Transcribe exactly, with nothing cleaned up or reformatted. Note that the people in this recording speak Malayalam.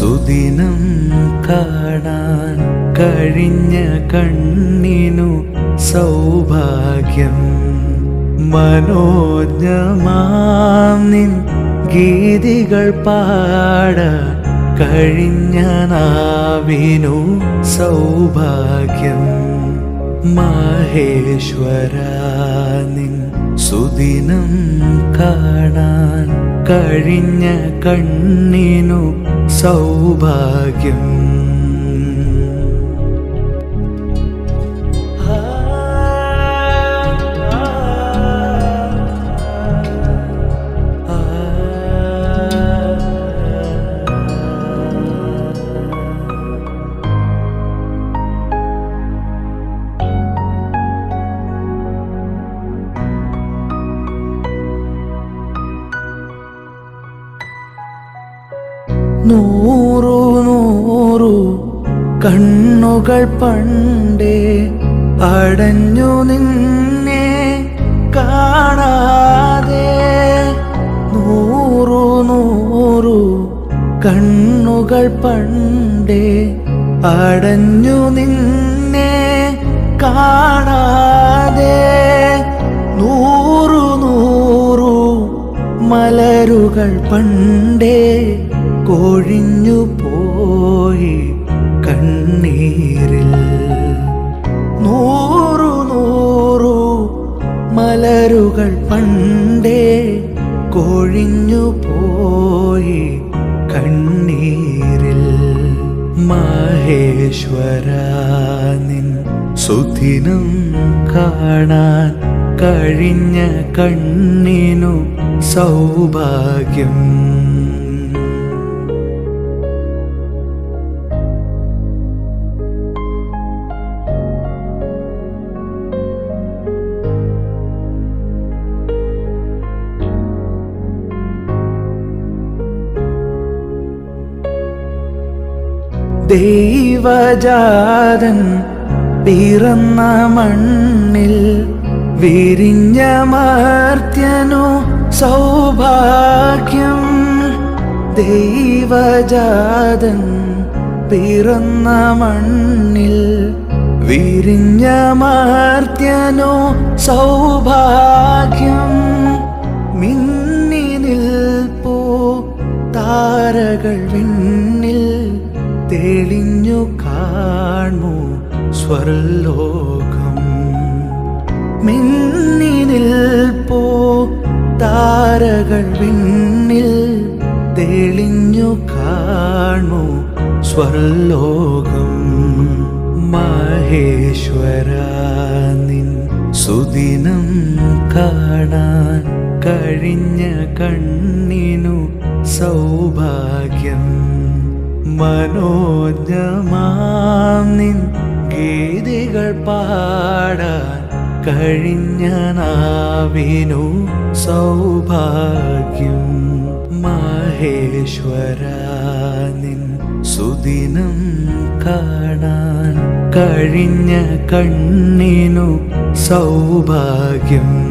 സുദിനം കാണാൻ കഴിഞ്ഞ കണ്ണിനു സൗഭാഗ്യം. മനോജ്ഞമാം നിൻ ഗീതികൾ പാടാൻ കഴിഞ്ഞ നാവിനു സൗഭാഗ്യം. മഹേശ്വരാ നിൻ സുദിനം കാണാൻ കഴിഞ്ഞ കണ്ണിനു സൗഭാഗ്യം. നൂറു നൂറു കണ്ണുകൾ പണ്ടേ അടഞ്ഞു നിന്നെ കാണാതെ. നൂറു നൂറു കണ്ണുകൾ പണ്ടേ അടഞ്ഞു നിന്നെ കാണാതെ. നൂറു നൂറു മലരുകൾ പണ്ടേ കൊഴിഞ്ഞു പോയി കണ്ണീരിൽ. നൂറു നൂറു മലരുകൾ പണ്ടേ കൊഴിഞ്ഞു പോയി കണ്ണീരിൽ. മഹേശ്വരാ നിൻ സുദിനം കാണാൻ കഴിഞ്ഞ കണ്ണിനു സൗഭാഗ്യം. ദൈവജാതൻ പിറന്ന മണ്ണിൽ വിരിഞ്ഞ മർത്യനു സൗഭാഗ്യം. ദൈവജാതൻ പിറന്ന മണ്ണിൽ വിരിഞ്ഞ മർത്യനു സൗഭാഗ്യം. മിന്നി നിൽപ്പൂ താരകൾ വിണ്ണിൽ തെളിഞ്ഞു കാണൂ സ്വർലോകം. മിന്നി നിൽപ്പൂ താരകൾ വിണ്ണിൽ തെളിഞ്ഞു കാണൂ സ്വർലോകം. മഹേശ്വരാ നിൻ സുദിനം കാണാൻ കഴിഞ്ഞ കണ്ണിനു സൗഭാഗ്യം. മനോജ്ഞമാം നിൻ ഗീതികൾ പാടാൻ കഴിഞ്ഞ നാവിനു സൗഭാഗ്യം. മഹേശ്വരാ നിൻ സുദിനം കാണാൻ കഴിഞ്ഞ കണ്ണിനു സൗഭാഗ്യം.